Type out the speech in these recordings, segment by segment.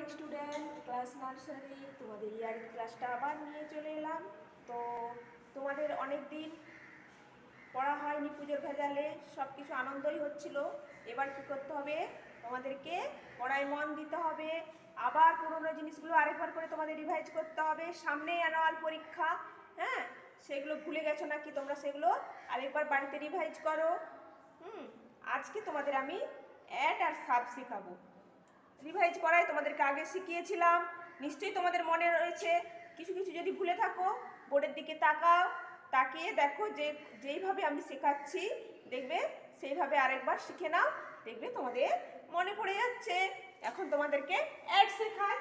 Morning student, class nursery তোমাদের ইয়ারের ক্লাসটা আবার নিয়ে চলে এলাম। তো তোমাদের অনেক দিন পড়া হয়নি, পুজোর ভেজালে সব কিছু আনন্দই হচ্ছিল। এবার কি করতে হবে, তোমাদেরকে পড়ায় মন দিতে হবে। আবার পুরোনো জিনিসগুলো আরেকবার করে তোমাদের রিভাইজ করতে হবে। সামনেই অ্যানুয়াল পরীক্ষা, হ্যাঁ, সেগুলো ভুলে গেছো নাকি তোমরা? সেগুলো আরেকবার বাড়িতে রিভাইজ করো। আজকে তোমাদের আমি অ্যাড আর সাব শেখাবো। রিভাইজ করায় তোমাদেরকে আগে শিখিয়েছিলাম, নিশ্চয়ই তোমাদের মনে রয়েছে। কিছু কিছু যদি ভুলে থাকো বোর্ডের দিকে তাকাও, তাকিয়ে দেখো যে যেইভাবে আমি শেখাচ্ছি দেখবে সেইভাবে আরেকবার শিখে নাও, দেখবে তোমাদের মনে পড়ে যাচ্ছে। এখন তোমাদেরকে অ্যাড শেখাই।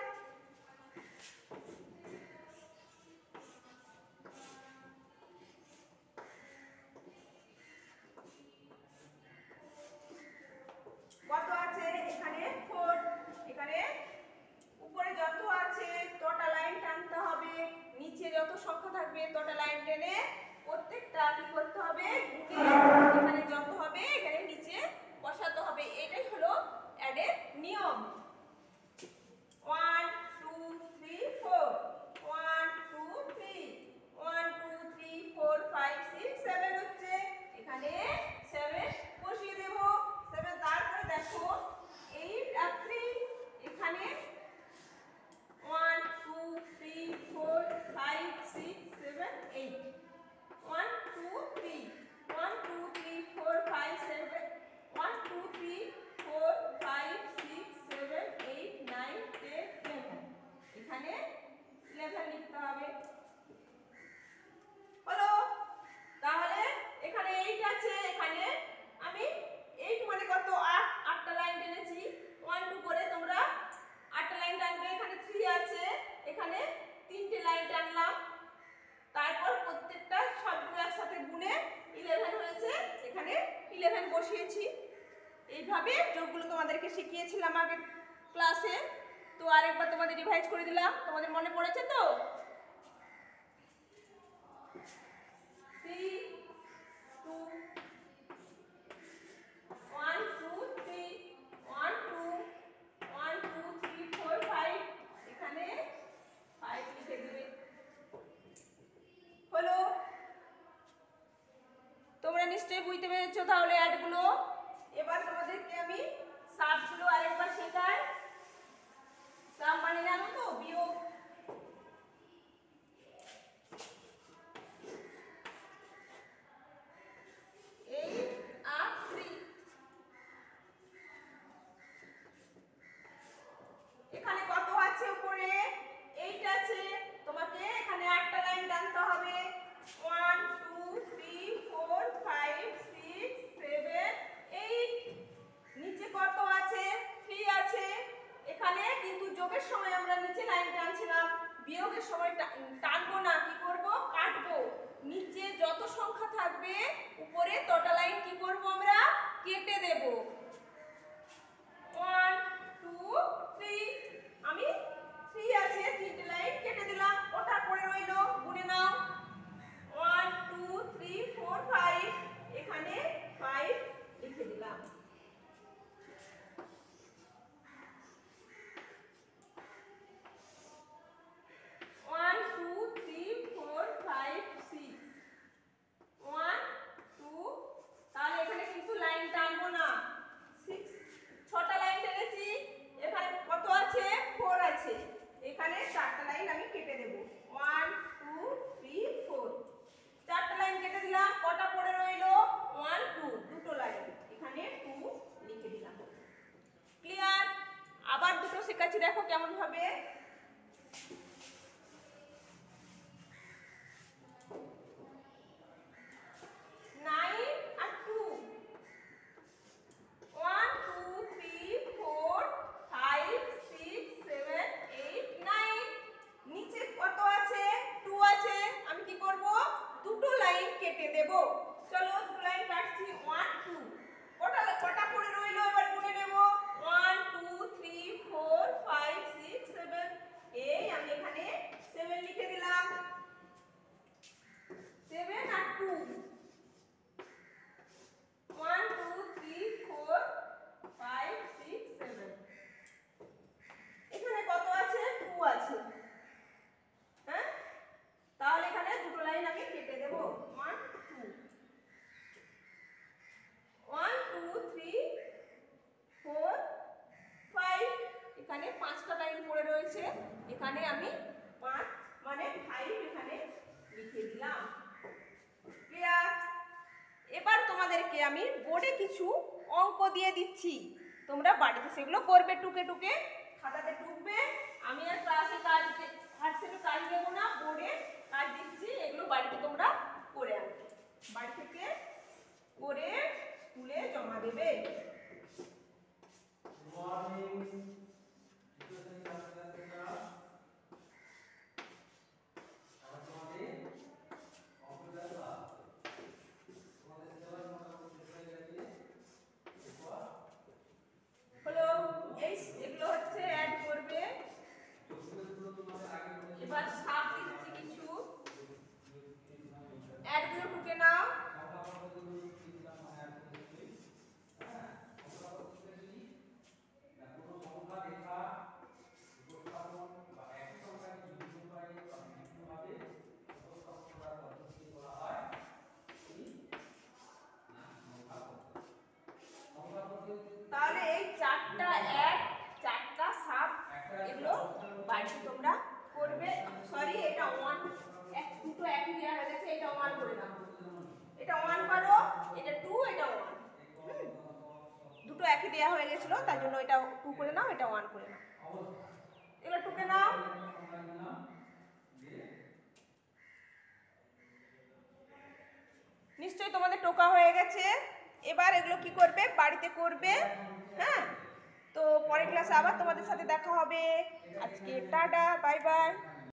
কত আছে এখানে? 4। এখানে উপরে যত আছে তটা লাইন টানতে হবে, নিচে যত সংখ্যা থাকবে তটা লাইন টেনে প্রত্যেকটা কি করতে হবে, এখানে যত হবে এখানে নিচে বসাতে হবে। এটাই হলো অ্যাডের নিয়ম। 1 2 3 4 1 2 3 1 2 3 4 5 6 7 হচ্ছে, এখানে 7 বসিয়ে দেব। 7 তারপরে দেখো 8 আর 3, এখানে 1 2 3 4 5 6 7 8 1 2 3 1 2 3 4 5 7 1 2 3 4 5 6 7 8 9 10 11, এখানে 11 লিখতে হবে। হলো? তাহলে এখানে 8 আছে, এখানে আমি 8 মানে কত? 8, 8টা লাইন টেনেছি। 1 2 করে তোমরা 8টা লাইন টানবে। এখানে 3 আছে, এখানে 3টে লাইন টানলাম। তারপর প্রত্যেকটা সবগুলো একসাথে গুণে 11 হয়েছে, এখানে 11 বসিয়েছি। এইভাবে যোগগুলো তোমাদেরকে শিখিয়েছিলাম আগের ক্লাসে। তো আরেকবার তোমাদের রিভাইজ করে দিলাম। তোমাদের মনে পড়েছে তো? 3 2 1 2 3 1 2 1 2 3 4 5, এখানে 5 লিখে দেবে। হলো? তোমরা নিশ্চয়ই বুঝতে পেরেছো তাহলে অ্যাডগুলো। এবার তোমাদেরকে আমি সাবগুলো আরেকবার শেখাই। সাব মানে জানো তো? বিয়োগ। এখানে কত আছে? উপরে 8 আছে, তোমাকে এখানে 8টা লাইন টানতে হবে। 1 2 3 4 5 6 7 8, নিচে কত আছে? 3 আছে। এখানে কিন্তু যোগের সময় আমরা নিচে লাইন টানছিলাম, বিয়োগের সময় টানবো না, কি করব? কাটবো। নিচে যত সংখ্যা থাকবে উপরে তটা লাইন কি করব? আমরা কেটে দেব। 1 2 3, আমি 3 আছে, 3টে লাইন কেটে দিলাম। ওটা পড়ে রইল, গুনে নাও। 1 2 3 4 5, এখানে 5 লিখে দিলাম। তাহলে এখানে কিন্তু লাইন টানবো না। 6টা লাইন টেনেছি, এখানে কত আছে? 4 আছে, এখানে 4টা লাইন আমি কেটে দেব। 1 2 3 4, 4টা লাইন কেটে দিলাম। কটা পড়ে রইল? 1 2, দুটো লাইন, এখানে 2 লিখে দিলাম। ক্লিয়ার? আবার দুটো শেখাচ্ছি, দেখো কেমন ভাবে। 9 আর 2, 1 2 3 4 5 6 7 8 9, নিচে কত আছে? 2 আছে, আমি কি করব? দুটো লাইন কেটে দেব। চলো দুটো লাইন কাটছি। 1 2, কটা পড়ে রইল? এবার গুনে নেব। 1 2 3 4 5 6 7, এই আমি এখানে 7 লিখে দিলাম। 7 আর 2, 1 2 3 4 5 6 7, এখানে কত এখানে আমি 5 মানে 5 এখানে লিখে দিলাম। ক্লিয়ার? এবার তোমাদেরকে আমি বোর্ডে কিছু অঙ্ক দিয়ে দিচ্ছি, তোমরা বাড়িতে সেগুলো করবে, টুকে টুকে খাতাতে টুকবে। আমি আর ক্লাসে হোয়াটসঅ্যাপে কাজ দেবো না, বোর্ডে কাজ দিচ্ছি, এগুলো বাড়িতে তোমরা করে আনবে। বাড়ি থেকে করে স্কুলে জমা দেবে। হলো এগুলো হচ্ছে অ্যাড করবে। এবার সাপ দিচ্ছি কিছু, অ্যাডগুলো টুকে নাও। তাহলে এই 4টা অ্যাড, 4টা সাব, এগুলো বাড়িতে তোমরা করবে। সরি, এটা 1 দুটো একই দেওয়া হয়ে গেছে, এটা 1 করে দাও। এটা 1 করো, এটা 2, এটা 1। দুটো একই দেওয়া হয়ে গেছিল, তার জন্য এটা 2 করে নাও, এটা 1 করে নাও। এগুলো টুকে নাও। নিশ্চয়ই তোমাদের টোকা হয়ে গেছে। এবার এগুলো কি করবে, বাড়িতে করবে। হ্যাঁ, তো পরের ক্লাসে আবার তোমাদের সাথে দেখা হবে। আজকে টাটা, বাই বাই।